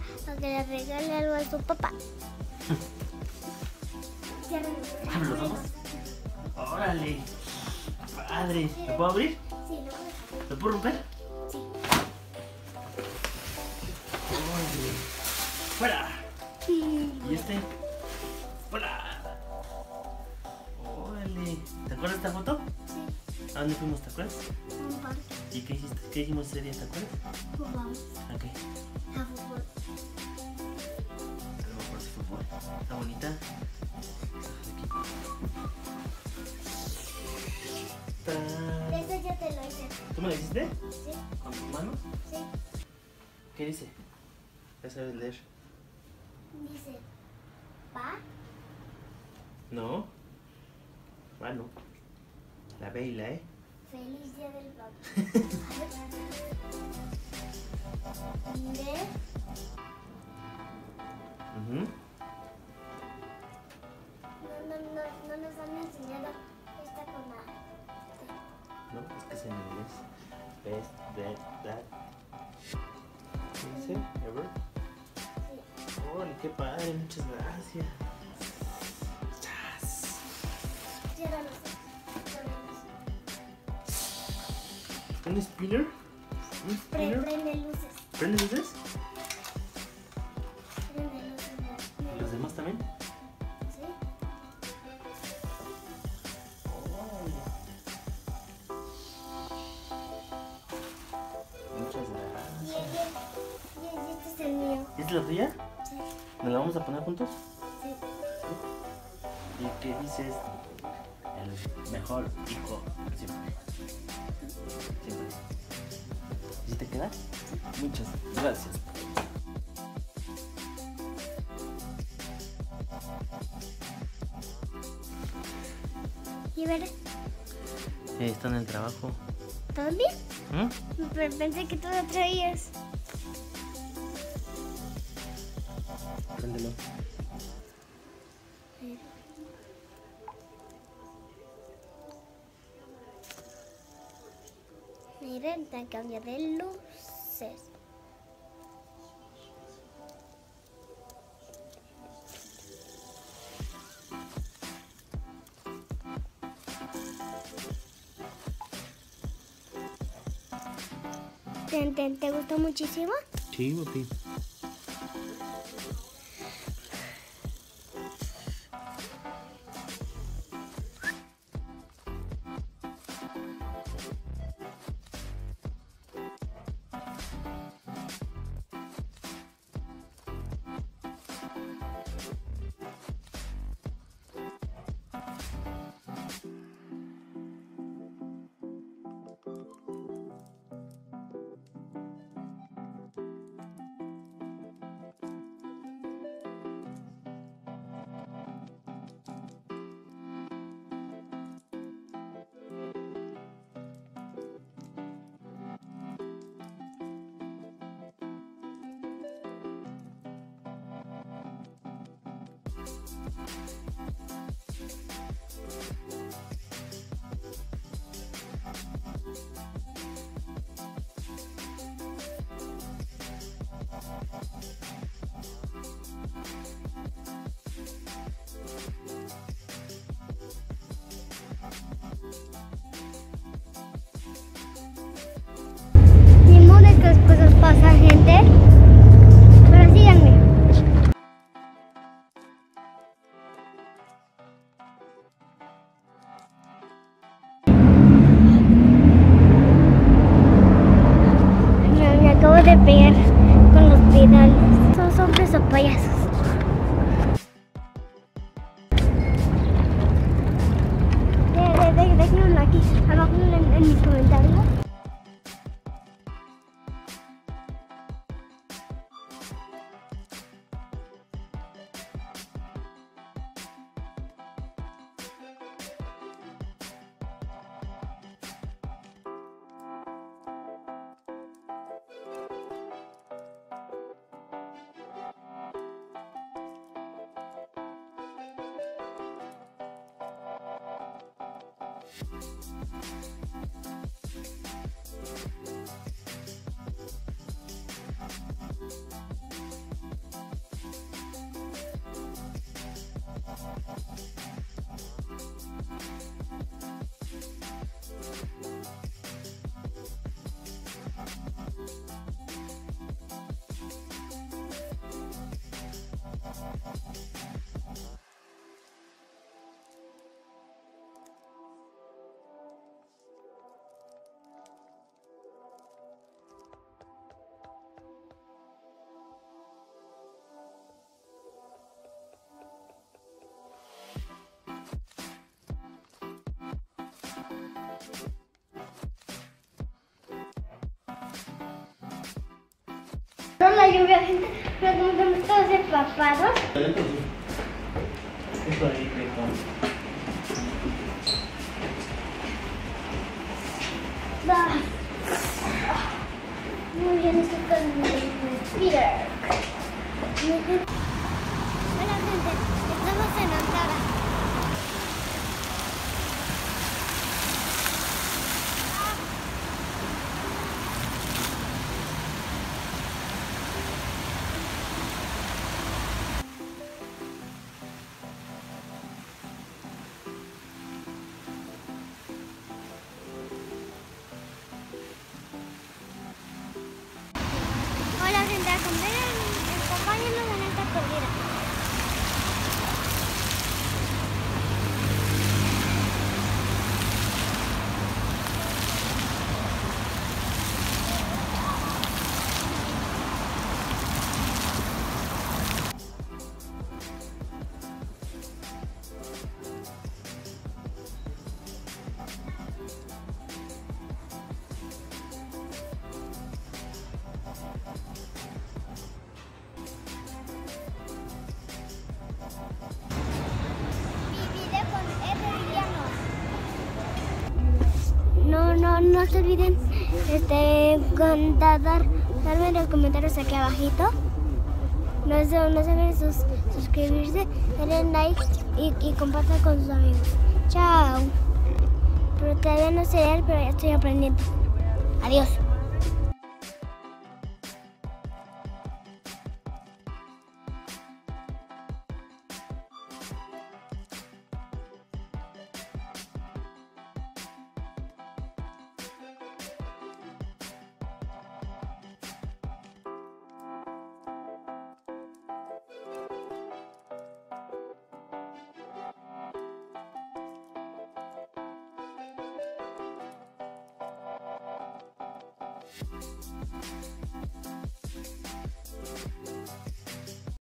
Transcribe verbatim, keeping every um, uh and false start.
para que le regale algo a su papá. Abre los ojos. Órale. Padre. ¿Lo puedo abrir? Sí, lo puedo. ¿Lo puedo romper? Sí. Órale. ¡Fuera! Sí. ¿Y este? ¡Fuera! Órale. ¿Te acuerdas de esta foto? Sí. ¿A dónde fuimos? ¿Te acuerdas? Un parque. ¿Y qué hiciste? ¿Qué hicimos ese día? ¿Te acuerdas? Jugamos ¿A qué? a fútbol. A lo mejor es fútbol. Está bonita. Tan. Eso ya te lo hice. ¿Tú me lo hiciste? Sí. ¿Con tus manos? Sí. ¿Qué dice? Ya sabes leer. Dice, pa. No. Ah, no. La B y la E. Feliz día del padre. De. Uh-huh. No, no, no, no nos han enseñado esta con la. No, es que es en inglés. Best, that, that. ¿Qué dice? Ever. Sí. Órale, qué padre, muchas gracias. Chas. Ya no lo sé. ¿Un spinner? ¿Un Pre- spinner? Prende luces. ¿Prende luces? Prende luces. ¿Y los demás también? Sí. Muchas Y, y, gracias. y, y este es el mío. ¿Es la tuya? Sí. ¿Nos la vamos a poner juntos? Sí. ¿Y qué dices? El mejor hijo siempre. Siempre. ¿Y si te queda? Muchas gracias. Y ver, Eh, está en el trabajo. ¿todo bien? ¿Mm? Pero pensé que tú lo traías. Préndelo. Miren, está cambio de luces. ¿Te, te, te gustó muchísimo? Sí, papi. Ni modo de que las cosas pasan, gente. Pero síganme. Me, me acabo de pegar con los pedales. Son hombres o payasos. De, de, de, déjenlo aquí, abajo en, en mis comentarios. la lluvia, gente, pero como estamos todos empapados. Esto ahí que con... Va. Muy bien, estoy con mi Peter. Hola gente, estamos en Antara. Hola gente, acompáñenos en esta corrida. No, no, no se olviden este, con dar, darme los comentarios aquí abajito. No se, no se olviden sus, suscribirse, denle like y, y compartan con sus amigos. Chao. Pero todavía no sé leer, pero ya estoy aprendiendo. Adiós.